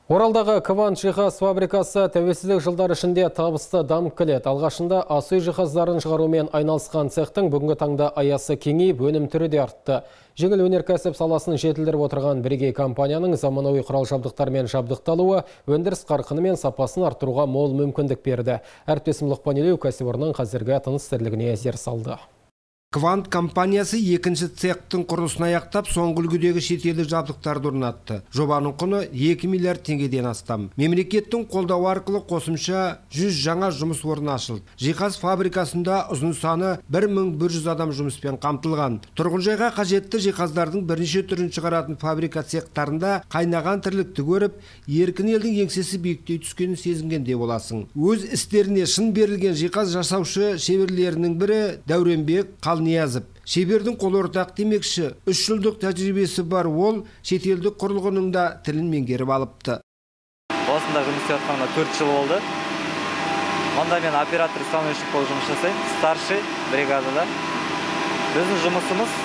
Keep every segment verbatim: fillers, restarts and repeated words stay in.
Оралдағы Квант жиһаз фабрикасы тәуелсіздік жылдар ішінде табысты дамып келеді. Алғашында ас үй жиһаздарын шығарумен айналысқан цехтың бүгінгі таңда аясы кеңейіп, өнім түрі де артты. Жеңіл өнеркәсіп саласын жетілдіріп отырған бірегей компанияның заманауи құрал жабдықтармен жабдықталуы өндіріс қарқыны мен сапасын арттыруға мол мүмкіндік берді. Әріптесім Лұқпан Елеу кәсіпорынның қазіргі тыныс тірлігіне зер салды. Квант компаниясы екінші цехтың құрылысын аяқтап, соңғы үлгідегі шетелдік жабдықтарды орнатты. Жобаның құны екі миллиард теңгеден астам. Мемлекеттің қолдауы арқылы қосымша жүз жаңа жұмыс орны ашылды. Жиһаз фабрикасында ұзын саны бір мың бір жүз адам жұмыспен қамтылған. Тұрғынжайға қажетті жиһаздардың бірнеше түрін шығаратын фабрика цехтарында қайнаған тірлікті көріп, еркін елдің еңсесі биіктей түскенін сезінгенде боласың. Өз істеріне шын берілген жиһаз жасаушы шеберлерінің бірі Дәуренбек Қалниязов. Шебердің қол ортақ демекші, үш жылдық тәжірибесі бар ол шетелдік құрылғының да тілін меңгеріп алыпты. Осында жұмыс істеп жатқаныма төрт жыл болды. Онда мен оператор установщик болып жұмыс жасаймын, старший бригадада. Біздің жұмысымыз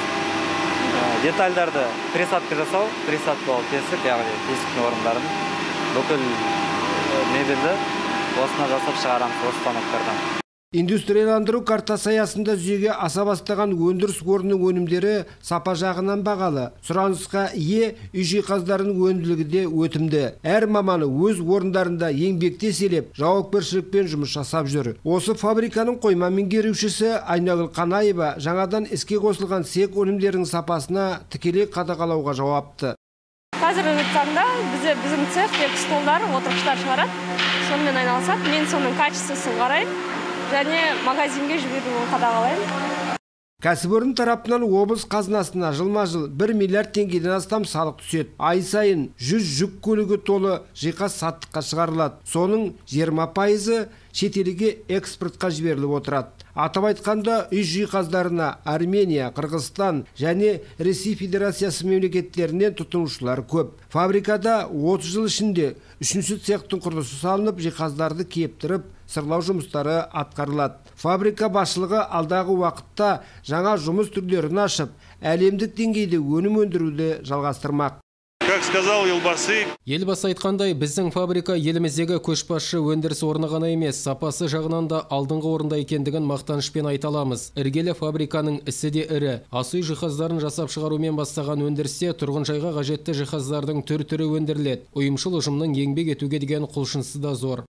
детальдарды присадка жасау, присадкалы тесік, яғни тесіктің орындарын бүкіл мебельді осына жасап шығарамыз, осы станоктардан. Индустрияландыру картасы аясында жүзеге аса бастаған өндіріс орнының өнімдері сапа жағынан бағалы. Сұранысқа ие үй жиһаздарының өнімділігі де өтімді. Әр маманы өз орындарында еңбекте селеп, жауапкершілікпен жұмыс жасап жүр. Осы фабриканың қойма меңгерушісі Айнагүл Қанаева жаңадан іске қосылған цех өнімдерінің сапасына тікелей қадағалауға жауапты. Қазіргі таңда біздің цех тек столдар, отырғыштар шығарады. Сонымен айналысады. Мен соның качествосын қараймын және магазинге жіберуін қадағалаймын. Кәсіпорын тарапынан облыс қазынасына жылма-жыл бір миллиард теңгеден астам салық түседі. Ай сайын жүз жүк көлігі толы жиһаз саттыққа шығарылады. Соның жиырма пайызы шетелге экспортқа жіберіліп отырады. Атап айтқанда үй жиһаздарына Армения, Қырғызстан және Ресей Федерациясы мемлекеттерінен тұтынушылар көп. Фабрикада отыз жыл ішінде үшінші цехтың құрылысы салынып, жиһаздарды кептіріп, сырлау жұмыстары атқарылады. Фабрика басшылығы алдағы уақытта жаңа жұмыс түрлерін ашып, әлемдік деңгейде өнім өндіруді жалғастырмақ. Как сказал елбасы, Елбасы айтқандай, біздің фабрика еліміздегі көшбасшы өндіріс орны ғана емес, сапасы жағынан да алдыңғы орында екендігін мақтанышпен айта аламыз. Іргелі фабриканың ісі де ірі. Ас үй жиһаздарын жасап шығарумен бастаған өндірісте тұрғынжайға қажетті жиһаздардың түр-түрі өндіріледі. Ұйымшыл ұжымның еңбек етуге деген құлшынысы да зор.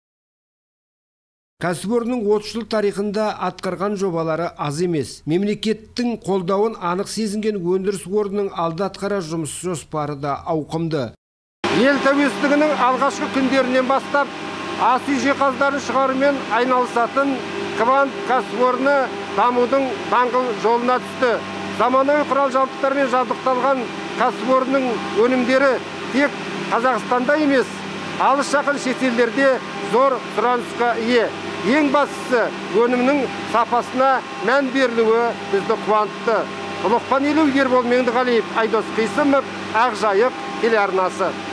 Кәсіпорынның отыз жыл тарихында атқарған жобалары аз емес. Мемлекеттің қолдауын анық сезінген өндіріс орнының алда атқарар жұмыс жоспары да ауқымды. Ел тәуелсіздігінің алғашқы күндерінен бастап ас үй жиһаздарын шығарумен айналысатын Квант кәсіпорны дамудың даңғыл жолына түсті. Заманауи құрал жабдықтармен жабдықталған кәсіпорынның өнімдері тек Қазақстанда емес, алыс жақын шетелдерде зор сұранысқа ие. Ең бастысы өнімнің сапасына мән берілуі бізді қуантты. Лұқпан Елеу, Ербол Меңдіғалиев, Айдос Қисымов, Ақжайық телеарнасы.